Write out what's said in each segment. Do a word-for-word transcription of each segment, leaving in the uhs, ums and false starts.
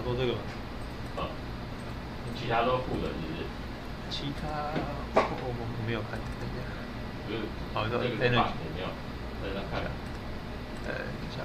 多这个吗？ 呃，其他都负的，是不是？ 其他我我我没有看，等一下。 就是， 好，这个 energy 有没有？在那看。 呃，等一下。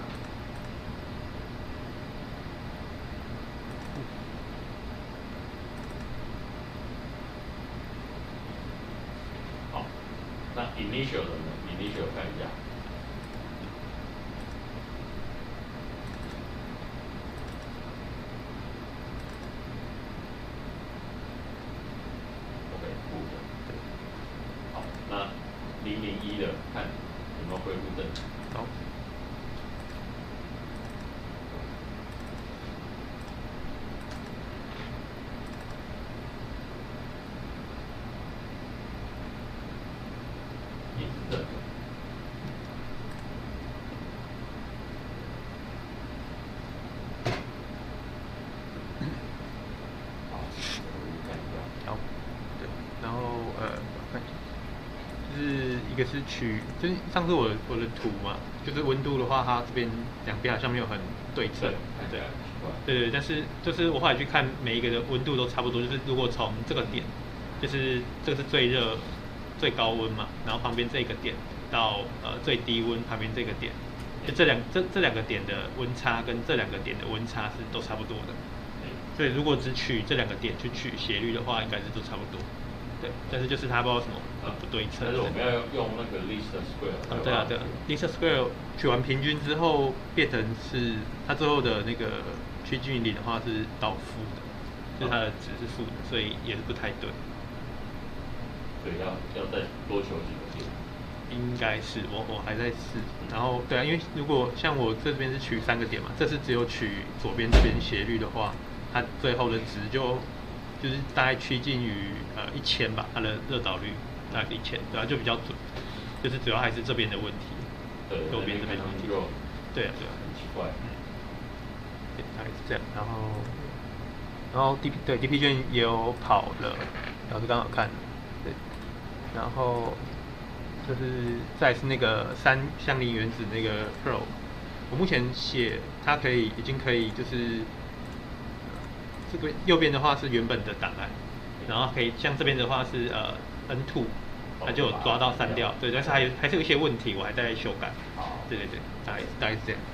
好，那 initial 的呢 ？initial 看一下。OK， 负的。好，那零零一的看有没有恢复正常。 好。 也是正的。好，看一下。 好，对，然后呃，我看一下，就是一个是取，就是上次我的我的图嘛，就是温度的话，它这边两边好像没有很对称， 对， 对对，但是就是我后来去看每一个的温度都差不多，就是如果从这个点，就是这个是最热、最高温嘛，然后旁边这个点到呃最低温旁边这个点，就这两这这两个点的温差跟这两个点的温差是都差不多的。所以如果只取这两个点去取斜率的话，应该是都差不多。对，但是就是它不知道什么呃不对称。 但是我们要用那个 least square。 啊，对啊，对啊 ，least square 取完平均之后变成是它最后的那个趋近于零的话是倒负的，就是它的值是负的，所以也是不太对。 对，要要再多求几个点。 应该是我我还在试，然后对啊，因为如果像我这边是取三个点嘛，这次只有取左边这边斜率的话，它最后的值就就是大概趋近于呃一千吧，它的热导率大概是一千，对啊，就比较准，就是主要还是这边的问题， 对， 右边这边的问题，对啊对啊， 很奇怪， 嗯，对，大概是这样，然后然后 D P 对 D P 卷也有跑了，老师刚好看，对，然后。就是再是那个三相邻原子那个 Pro， 我目前写它可以已经可以就是这个右边的话是原本的档案，然后可以像这边的话是呃 N 二， 它就有抓到删掉，对，但是还有还是有一些问题，我还在修改。对对对，大概大概是这样。